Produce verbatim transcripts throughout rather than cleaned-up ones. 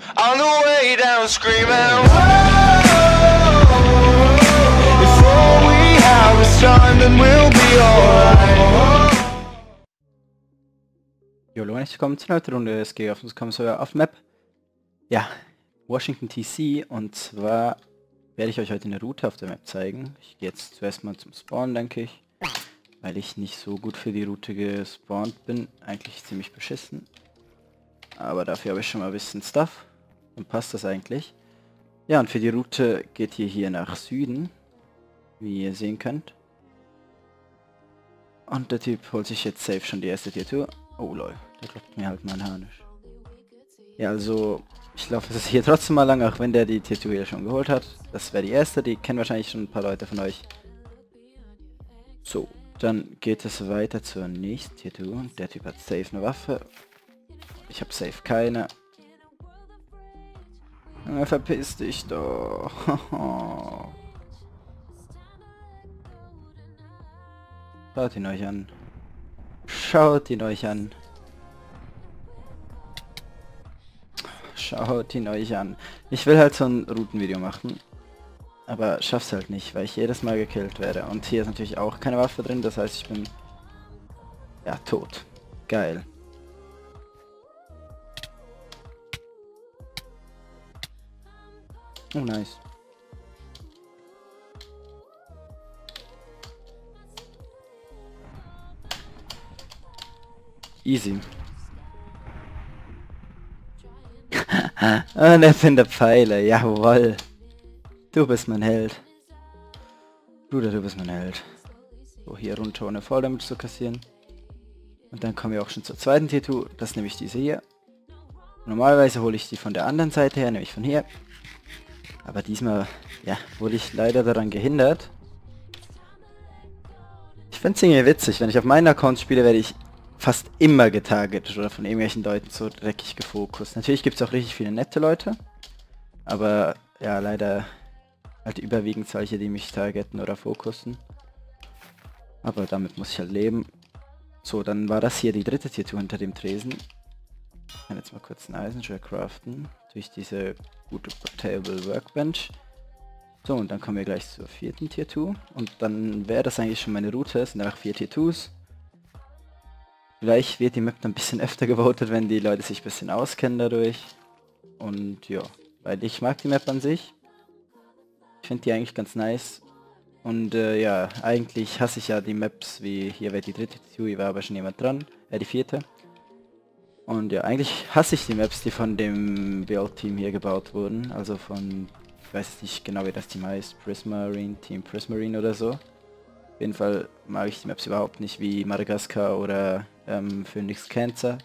On the way down screaming, whoa. Before we have a son, then we'll be alright. Jo, Leute, willkommen zur neuen Runde. Es geht auf uns kommen sogar auf Map. Ja, Washington D C, und zwar werde ich euch heute eine Route auf der Map zeigen. Ich gehe jetzt zuerst mal zum Spawn, denke ich, weil ich nicht so gut für die Route gespawnt bin. Eigentlich ziemlich beschissen. Aber dafür habe ich schon mal ein bisschen Stuff. Dann passt das eigentlich. Ja, und für die Route geht ihr hier nach Süden, wie ihr sehen könnt. Und der Typ holt sich jetzt safe schon die erste Tier-Tour. Oh lol, der droppt mir halt mein Harnisch. Ja, also ich laufe es hier trotzdem mal lang, auch wenn der die Tier-Tour hier schon geholt hat. Das wäre die erste, die kennen wahrscheinlich schon ein paar Leute von euch. So, dann geht es weiter zur nächsten Tier-Tour. Der Typ hat safe eine Waffe. Ich habe safe keine. Na, verpiss dich doch. Schaut ihn euch an. Schaut ihn euch an. Schaut ihn euch an. Ich will halt so ein Routenvideo machen. Aber schaff's halt nicht, weil ich jedes Mal gekillt werde. Und hier ist natürlich auch keine Waffe drin, das heißt ich bin... ja, tot. Geil. Oh, nice. Easy. Und er findet Pfeile, jawohl. Du bist mein Held. Bruder, du bist mein Held. So, hier runter ohne Fall damit zu kassieren. Und dann kommen wir auch schon zur zweiten Tier-Tour. Das ist nämlich diese hier. Normalerweise hole ich die von der anderen Seite her, nämlich von hier. Aber diesmal, ja, wurde ich leider daran gehindert. Ich finde es irgendwie witzig, wenn ich auf meinen Account spiele, werde ich fast immer getargetet oder von irgendwelchen Leuten so dreckig gefokust. Natürlich gibt es auch richtig viele nette Leute, aber ja, leider halt überwiegend solche, die mich targeten oder fokussen. Aber damit muss ich halt leben. So, dann war das hier die dritte Tier-Tour hinter dem Tresen. Ich kann jetzt mal kurz einen Eisenschwert craften, durch diese gute Portable Workbench. So, und dann kommen wir gleich zur vierten Tier-Tour. Und dann wäre das eigentlich schon meine Route, es sind einfach vier Tier-Tours. Vielleicht wird die Map dann ein bisschen öfter gewotet, wenn die Leute sich ein bisschen auskennen dadurch. Und ja, weil ich mag die Map an sich. Ich finde die eigentlich ganz nice. Und äh, ja, eigentlich hasse ich ja die Maps, wie hier wäre die dritte Tier, hier war aber schon jemand dran, äh die vierte. Und ja, eigentlich hasse ich die Maps, die von dem Build-Team hier gebaut wurden. Also von, ich weiß nicht genau wie das Team heißt, Prismarine, Team Prismarine oder so. Auf jeden Fall mag ich die Maps überhaupt nicht, wie Madagaskar oder ähm, Phoenix Cancer.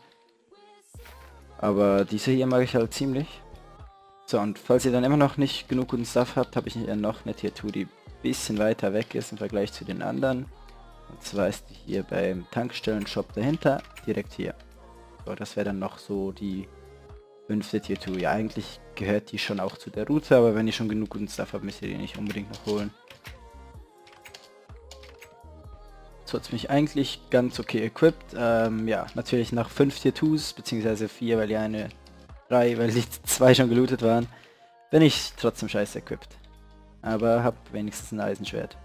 Aber diese hier mag ich halt ziemlich. So, und falls ihr dann immer noch nicht genug guten Stuff habt, habe ich hier noch eine Tier-Tour, die ein bisschen weiter weg ist im Vergleich zu den anderen. Und zwar ist die hier beim Tankstellen-Shop dahinter, direkt hier. So, das wäre dann noch so die fünfte Tier-Tour. Ja, eigentlich gehört die schon auch zu der Route, aber wenn ihr schon genug guten Stuff habt, müsst ihr die nicht unbedingt noch holen. So, jetzt bin ich eigentlich ganz okay equipped. Ähm, ja, natürlich nach fünf Tier-Tours, beziehungsweise vier, weil die eine, drei, weil die zwei schon gelootet waren, bin ich trotzdem scheiße equipped. Aber hab wenigstens ein Eisenschwert.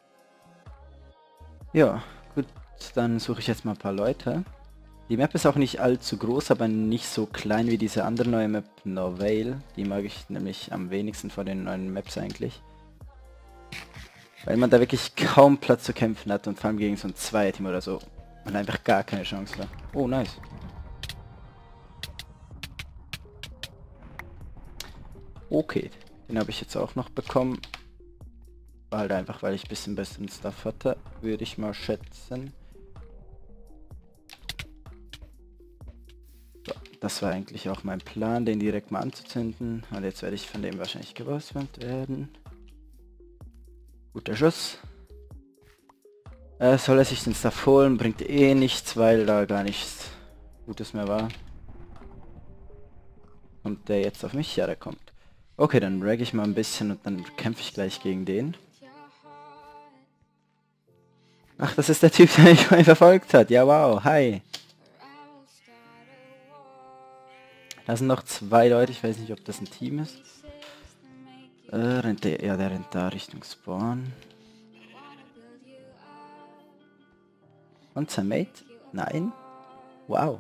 Ja, gut, dann suche ich jetzt mal ein paar Leute. Die Map ist auch nicht allzu groß, aber nicht so klein wie diese andere neue Map Norvale. Die mag ich nämlich am wenigsten von den neuen Maps eigentlich. Weil man da wirklich kaum Platz zu kämpfen hat und vor allem gegen so ein Zweierteam oder so. Man einfach gar keine Chance hat. Oh, nice. Okay, den habe ich jetzt auch noch bekommen. War halt einfach, weil ich ein bisschen besseren Stuff hatte, würde ich mal schätzen. So, das war eigentlich auch mein Plan, den direkt mal anzuzünden. Und jetzt werde ich von dem wahrscheinlich gewasst werden. Guter Schuss. Äh, soll er sich den Stuff holen, bringt eh nichts, weil da gar nichts Gutes mehr war. Und der jetzt auf mich? Ja, der kommt. Okay, dann rag ich mal ein bisschen und dann kämpfe ich gleich gegen den. Ach, das ist der Typ, der mich mal verfolgt hat. Ja, wow, hi. Da sind noch zwei Leute, ich weiß nicht, ob das ein Team ist. Äh, rennt der, ja, der rennt da Richtung Spawn. Und sein Mate? Nein? Wow.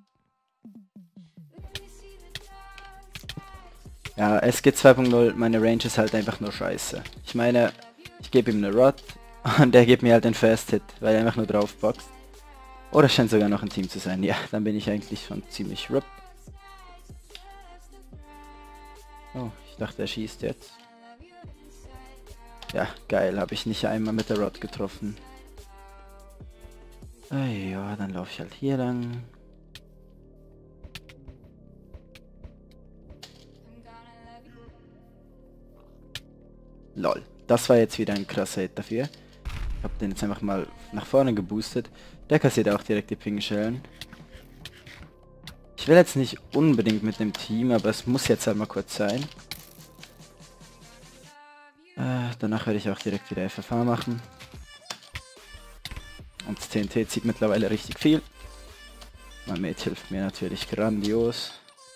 Ja, S G zwei Punkt null, meine Range ist halt einfach nur scheiße. Ich meine, ich gebe ihm eine Rod und der gibt mir halt den First Hit, weil er einfach nur drauf boxt. Oder es scheint sogar noch ein Team zu sein. Ja, dann bin ich eigentlich schon ziemlich R I P. Oh, ich dachte, er schießt jetzt. Ja, geil, habe ich nicht einmal mit der Rod getroffen. Ah, ja, dann laufe ich halt hier lang. Lol, das war jetzt wieder ein krasser Hit dafür. Ich habe den jetzt einfach mal nach vorne geboostet. Der kassiert auch direkt die Ping-Schellen. Ich will jetzt nicht unbedingt mit dem Team, aber es muss jetzt halt mal kurz sein. Äh, danach werde ich auch direkt wieder F F A machen. Und das T N T zieht mittlerweile richtig viel. Mein Mate hilft mir natürlich grandios.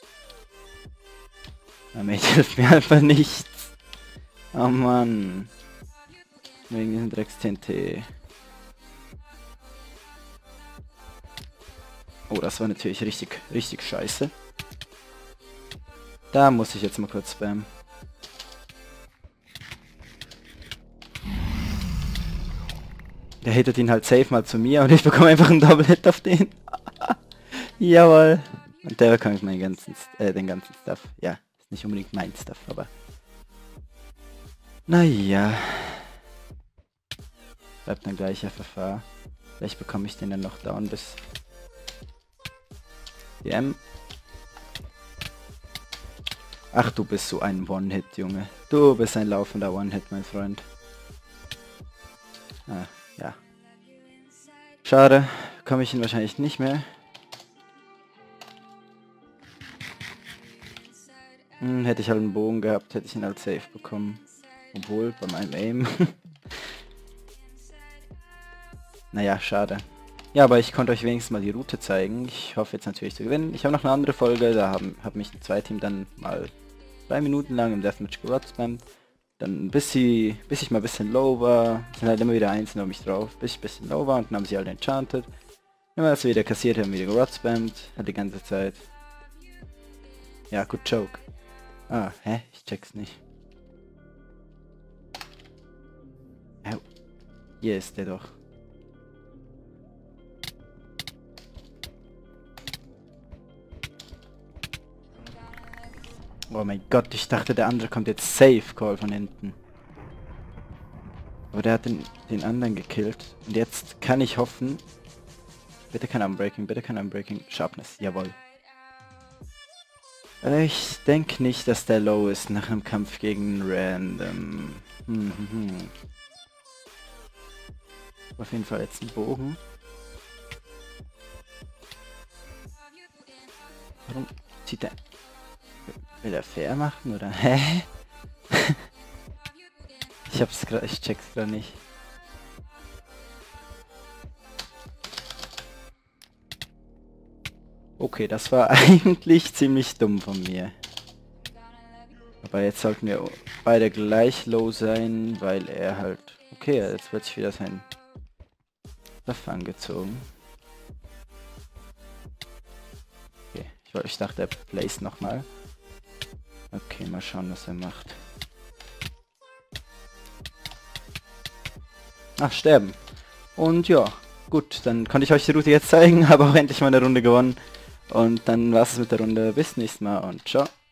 Mein Mate hilft mir einfach nichts. Oh Mann. Wegen diesem Drecks-T N T. Oh, das war natürlich richtig, richtig scheiße. Da muss ich jetzt mal kurz spammen. Der hittet ihn halt safe mal zu mir und ich bekomme einfach einen Double-Hit auf den. Jawohl. Und der bekommt meinen ganzen, äh, den ganzen Stuff. Ja, ist nicht unbedingt mein Stuff, aber... Naja. Bleibt dann gleich F F A. Vielleicht bekomme ich den dann noch down bis... D M. Ach, du bist so ein One-Hit, Junge. Du bist ein laufender One-Hit, mein Freund. Ah, ja. Schade, komme ich ihn wahrscheinlich nicht mehr. Hm, hätte ich halt einen Bogen gehabt, hätte ich ihn halt safe bekommen. Obwohl, bei meinem Aim. Naja, schade. Ja, aber ich konnte euch wenigstens mal die Route zeigen. Ich hoffe jetzt natürlich zu gewinnen. Ich habe noch eine andere Folge, da haben hab mich zwei Team dann mal drei Minuten lang im Deathmatch gerotspammt. Dann bis sie, bis ich mal ein bisschen low war, sind halt immer wieder einzeln auf mich drauf, bis ich ein bisschen low war und dann haben sie halt enchanted. Immer als wir wieder kassiert haben, wieder gerotspammt, hat die ganze Zeit. Ja, good joke. Ah, hä? Ich check's nicht. Oh, hier ist der doch. Oh mein Gott, ich dachte, der andere kommt jetzt safe Call von hinten. Aber der hat den, den anderen gekillt. Und jetzt kann ich hoffen... Bitte kein Unbreaking, bitte kein Unbreaking. Sharpness, jawohl. Ich denke nicht, dass der low ist nach einem Kampf gegen Random. Hm, hm, hm. Auf jeden Fall jetzt ein Bogen. Warum zieht der... Will er fair machen oder? Hä? ich hab's grad, ich check's grad nicht. Okay, das war eigentlich ziemlich dumm von mir. Aber jetzt sollten wir beide gleich low sein, weil er halt... Okay, jetzt wird sich wieder sein Waffe angezogen. Okay, ich, ich dachte, er plays nochmal. Okay, mal schauen, was er macht. Ach, sterben. Und ja, gut, dann konnte ich euch die Route jetzt zeigen, habe auch endlich mal eine Runde gewonnen. Und dann war es mit der Runde. Bis nächstes Mal und ciao.